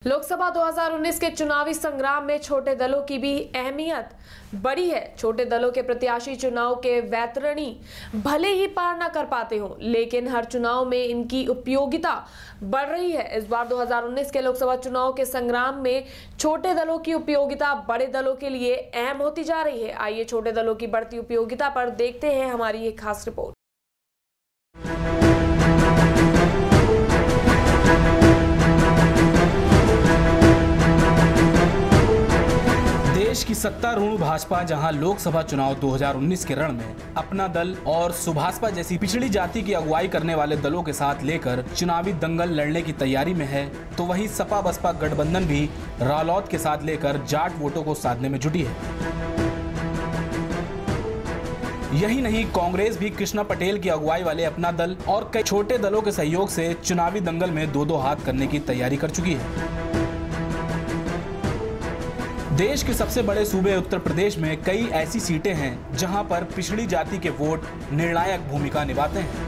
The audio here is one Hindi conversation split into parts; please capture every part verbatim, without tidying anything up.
लोकसभा दो हज़ार उन्नीस के चुनावी संग्राम में छोटे दलों की भी अहमियत बड़ी है। छोटे दलों के प्रत्याशी चुनाव के वैतरणी भले ही पार न कर पाते हों, लेकिन हर चुनाव में इनकी उपयोगिता बढ़ रही है। इस बार दो हज़ार उन्नीस के लोकसभा चुनाव के संग्राम में छोटे दलों की उपयोगिता बड़े दलों के लिए अहम होती जा रही है। आइए छोटे दलों की बढ़ती उपयोगिता पर देखते हैं हमारी एक खास रिपोर्ट। देश की सत्तारूढ़ भाजपा जहां लोकसभा चुनाव दो हज़ार उन्नीस के रण में अपना दल और सुभाषपा जैसी पिछड़ी जाति की अगुवाई करने वाले दलों के साथ लेकर चुनावी दंगल लड़ने की तैयारी में है, तो वहीं सपा बसपा गठबंधन भी रालोद के साथ लेकर जाट वोटों को साधने में जुटी है। यही नहीं, कांग्रेस भी कृष्णा पटेल की अगुवाई वाले अपना दल और कई छोटे दलों के सहयोग से चुनावी दंगल में दो दो हाथ करने की तैयारी कर चुकी है। देश के सबसे बड़े सूबे उत्तर प्रदेश में कई ऐसी सीटें हैं जहां पर पिछड़ी जाति के वोट निर्णायक भूमिका निभाते हैं।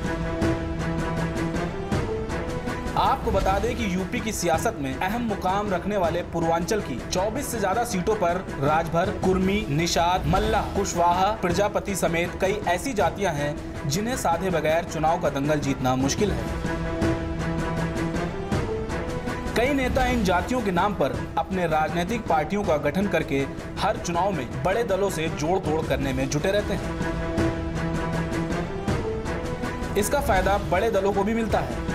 आपको बता दें कि यूपी की सियासत में अहम मुकाम रखने वाले पूर्वांचल की चौबीस से ज्यादा सीटों पर राजभर, कुर्मी, निषाद, मल्ला, कुशवाहा, प्रजापति समेत कई ऐसी जातियां हैं जिन्हें साधे बगैर चुनाव का दंगल जीतना मुश्किल है। कई नेता इन जातियों के नाम पर अपने राजनीतिक पार्टियों का गठन करके हर चुनाव में बड़े दलों से जोड़ तोड़ करने में जुटे रहते हैं। इसका फायदा बड़े दलों को भी मिलता है।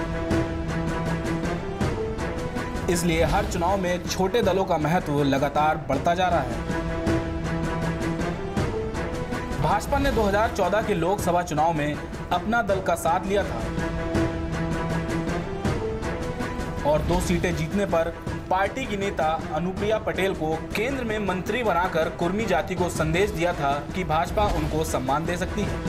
इसलिए हर चुनाव में छोटे दलों का महत्व लगातार बढ़ता जा रहा है। भाजपा ने दो हज़ार चौदह के लोकसभा चुनाव में अपना दल का साथ लिया था और दो सीटें जीतने पर पार्टी की नेता अनुप्रिया पटेल को केंद्र में मंत्री बनाकर कुर्मी जाति को संदेश दिया था कि भाजपा उनको सम्मान दे सकती है।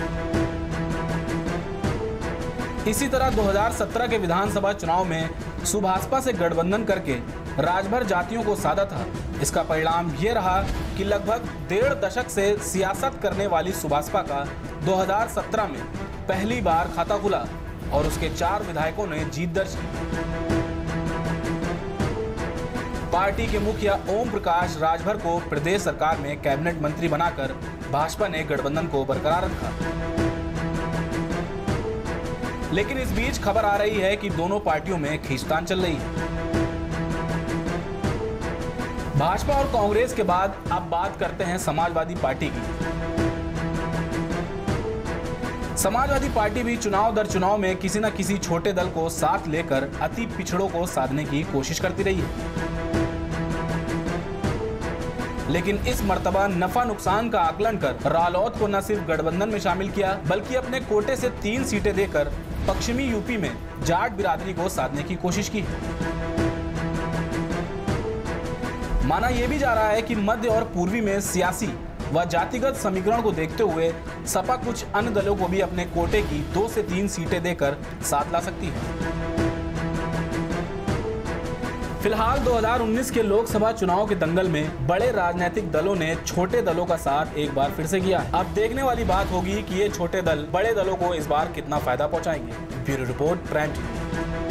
इसी तरह दो हज़ार सत्रह के विधानसभा चुनाव में सुभाषपा से गठबंधन करके राजभर जातियों को साधा था। इसका परिणाम ये रहा कि लगभग डेढ़ दशक से सियासत करने वाली सुभाषपा का दो हज़ार सत्रह में पहली बार खाता खुला और उसके चार विधायकों ने जीत दर्ज की। पार्टी के मुखिया ओम प्रकाश राजभर को प्रदेश सरकार में कैबिनेट मंत्री बनाकर भाजपा ने गठबंधन को बरकरार रखा। लेकिन इस बीच खबर आ रही है कि दोनों पार्टियों में खींचतान चल रही है। भाजपा और कांग्रेस के बाद अब बात करते हैं समाजवादी पार्टी की। समाजवादी पार्टी भी चुनाव दर चुनाव में किसी न किसी छोटे दल को साथ लेकर अति पिछड़ों को साधने की कोशिश करती रही है। लेकिन इस मर्तबा नफा नुकसान का आकलन कर रालोद को न सिर्फ गठबंधन में शामिल किया, बल्कि अपने कोटे से तीन सीटें देकर पश्चिमी यूपी में जाट बिरादरी को साधने की कोशिश की। माना यह भी जा रहा है कि मध्य और पूर्वी में सियासी व जातिगत समीकरण को देखते हुए सपा कुछ अन्य दलों को भी अपने कोटे की दो से तीन सीटें देकर साथ ला सकती है। फिलहाल दो हज़ार उन्नीस के लोकसभा चुनाव के दंगल में बड़े राजनीतिक दलों ने छोटे दलों का साथ एक बार फिर से किया। अब देखने वाली बात होगी कि ये छोटे दल बड़े दलों को इस बार कितना फायदा पहुंचाएंगे। Bureau report, prime TV.